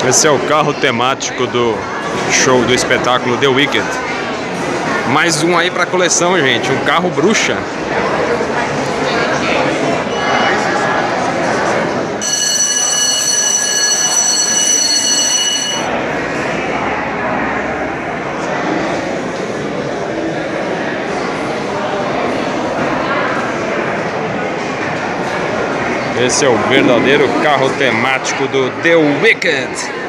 Esse é o carro temático do show, do espetáculo The Wicked. Mais um aí pra coleção, gente. Um carro bruxa. Esse é o verdadeiro carro temático do The Wicked.